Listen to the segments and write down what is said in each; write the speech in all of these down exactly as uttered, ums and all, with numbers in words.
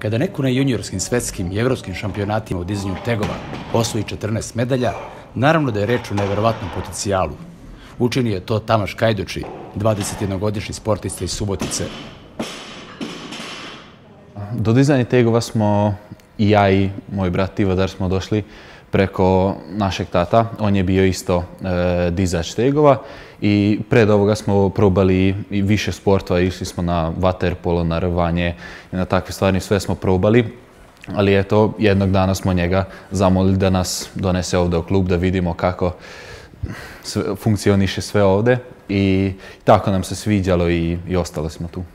Kada neko na juniorskim, svetskim i evropskim šampionatima u dizanju tegova osvoji četrnaest medalja, naravno da je reč o neverovatnom potencijalu. Učini je to Tamaš Kajdoči, dvadesetjednogodišnji sportista iz Subotice. Do dizanja tegova smo i ja i moj brat Tivadar smo došli preko našeg tata. On je bio isto e, dizač tegova i pred ovoga smo probali i više sportova. Išli smo na vaterpolo, na rvanje i na takve stvari. Sve smo probali, ali eto, jednog dana smo njega zamolili da nas donese ovdje u klub, da vidimo kako sve, funkcioniše sve ovdje i tako nam se sviđalo i, i ostali smo tu.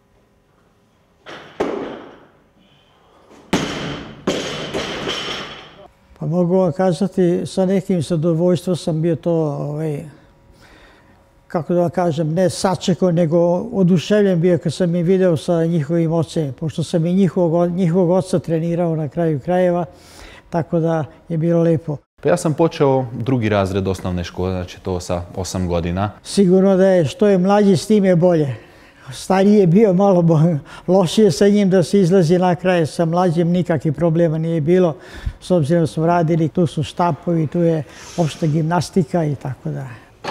Pa mogu vam kazati, sa nekim zadovoljstvom sam bio to, ovaj, kako da vam kažem, ne sačekao, nego oduševljen bio kad sam ih video sa njihovim ocem, pošto sam i njihovog, njihovog oca trenirao na kraju krajeva, tako da je bilo lepo. Pa ja sam počeo drugi razred osnovne škole, znači to sa osam godina. Sigurno da je što je mlađi s tim je bolje. Stariji je bio malo lošije sa njim da se izlazi na kraj, sa mlađim nikakvih problema nije bilo. S obzirom da smo radili, tu su štapovi, tu je opšta gimnastika i tako da.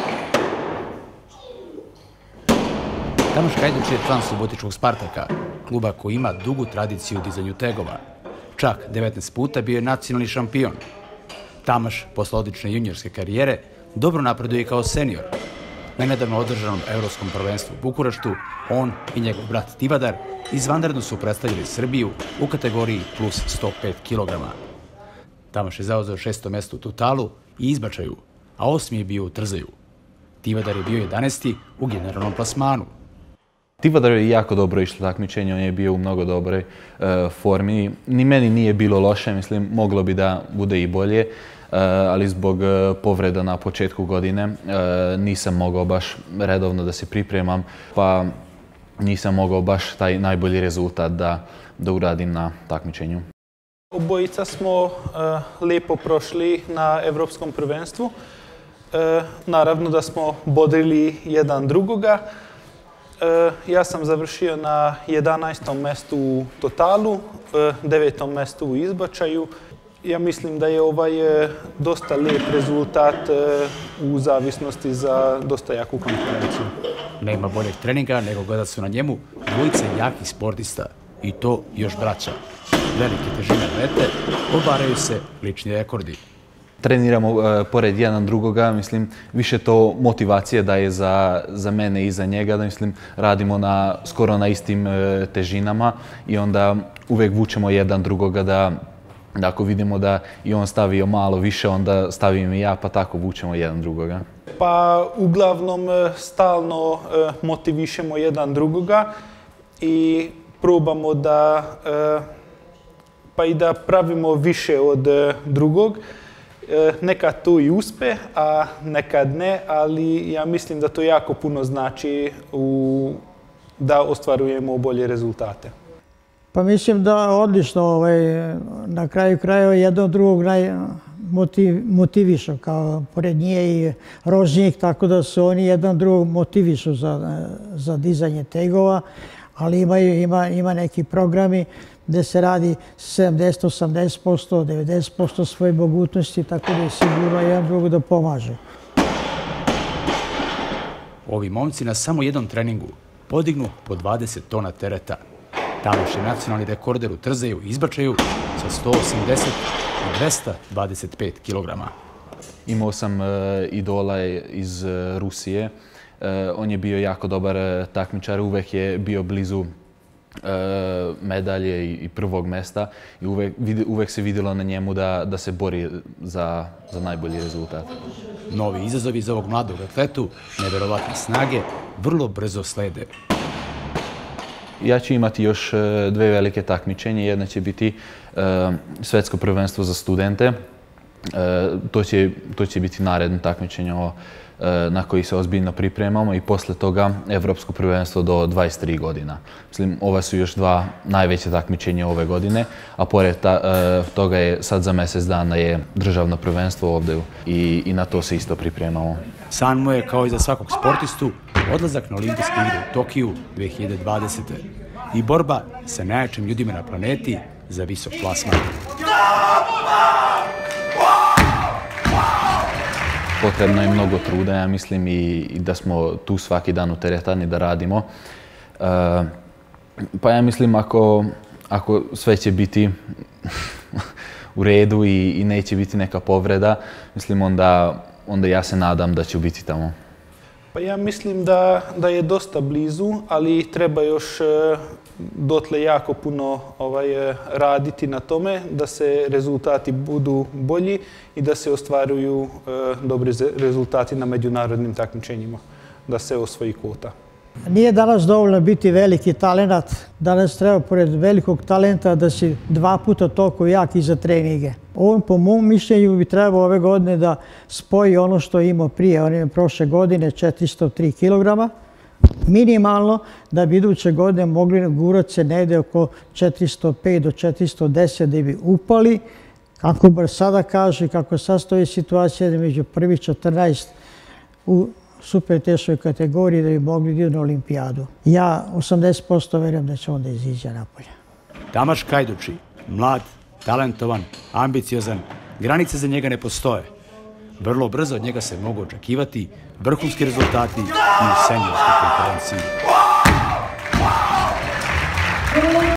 Tamaš Kajdoči je član Subotičkog Spartaka, kluba koji ima dugu tradiciju u dizanju tegova. Čak devetnaest puta bio je nacionalni šampion. Tamaš, posle odlične juniorske karijere, dobro napreduje kao senior. Na nedavno održanom evropskom prvenstvu u Bukureštu, on i njegov brat Tivadar izvanredno su predstavili Srbiju u kategoriji plus sto pet kilograma. Tamaš je zauzeo šesto mesto u totalu i izbačaju, a osmi je bio u trzaju. Tivadar je bio jedanaesti u generalnom plasmanu. Tivadar je jako dobro išlo takmičenje, on je bio u mnogo dobroj e, formi. Ni meni nije bilo loše, mislim, moglo bi da bude i bolje, e, ali zbog e, povreda na početku godine e, nisam mogao baš redovno da se pripremam, pa nisam mogao baš taj najbolji rezultat da, da uradim na takmičenju. Obojica smo e, lepo prošli na evropskom prvenstvu. E, naravno da smo bodrili jedan drugoga. Ja sam završio na jedanaestom mestu u totalu, devetom mestu u izbačaju. Ja mislim da je ovaj dosta lijep rezultat u zavisnosti za dosta jaku konkurenciju. Nema boljeg treninga nego gledat su na njemu dvojice jakih sportista i to još braća. Velike težine mete, obaraju se lični rekordi. Treniramo uh, pored jedan drugoga, mislim, više to motivacije daje za, za mene i za njega, da mislim, radimo na, skoro na istim uh, težinama i onda uvijek vučemo jedan drugoga da, da ako vidimo da i on stavio malo više, onda stavim i ja, pa tako vučemo jedan drugoga. Pa uglavnom stalno uh, motivišemo jedan drugoga i probamo da, uh, pa i da pravimo više od uh, drugog. Nekad to i uspe, a nekad ne, ali ja mislim da to jako puno znači u, da ostvarujemo bolje rezultate. Pa mislim da odlično, ovaj, na kraju krajeva jednog drugog naj, motiv, motivišu, kao pored nje i Rožnjik, tako da se oni jedan drugog motivišu za, za dizanje tegova, ali imaju, ima, ima neki programi gdje se radi sedamdeset do osamdeset posto, devedeset posto svoje mogućnosti, tako da je sigurno jedan drugo da pomaže. Ovi momci na samo jednom treningu podignu po dvadeset tona tereta. Tamaš je nacionalni rekorder u trzaju i izbačaju sa sto osamdeset i dvesta dvadeset pet kilograma. Imao sam uh, idola iz uh, Rusije. Uh, on je bio jako dobar uh, takmičar, uvek je bio blizu medalje i prvog mesta i uvek, uvek se vidjelo na njemu da, da se bori za, za najbolji rezultat. Novi izazovi za ovog mladog atletu, neverovatne snage, vrlo brzo slede. Ja ću imati još dve velike takmičenje. Jedna će biti uh, svetsko prvenstvo za studente. Uh, to, će, to će biti naredno takmičenje o, na koji se ozbiljno pripremamo i posle toga evropsko prvenstvo do dvadeset tri godina. Mislim, ova su još dva najveće takmičenja ove godine, a pored ta, uh, toga je sad za mjesec dana je državno prvenstvo ovdje i, i na to se isto pripremamo. San mu je, kao i za svakog sportistu, odlazak na olimpijske igre u Tokiju dve hiljade dvadesete. i borba sa najjačim ljudima na planeti za visok plasman. Potrebno je mnogo truda, ja mislim, i da smo tu svaki dan u teretani da radimo. Pa ja mislim, ako, ako sve će biti u redu i, i neće biti neka povreda, mislim onda, onda ja se nadam da ću biti tamo. Pa ja mislim da, da je dosta blizu, ali treba još e, dotle jako puno ovaj, raditi na tome da se rezultati budu bolji i da se ostvaruju e, dobri rezultati na međunarodnim takmičenjima, da se osvoji kvota. Nije danas dovoljno biti veliki talenat. Danas treba, pored velikog talenta, da si dva puta toliko jak i za treninge. On, po mom mišljenju, bi trebao ove godine da spoji ono što je imao prije. On je prošle godine četiristo tri kilograma. Minimalno, da bi iduće godine mogli gurati se negde oko četiristo pet do četiristo deset da bi upali. Kako bar sada kaže, kako sad stoji situacija da među prvi četrnaest u super teškoj kategoriji da bi mogli da idu na olimpijadu. Ja osamdeset posto verujem da će onda iziđe napolje. Tamaš Kajduči, mlad, talentovan, ambiciozan, granice za njega ne postoje. Vrlo brzo od njega se mogu očekivati vrhunski rezultati i u seniorskoj konkurenciji.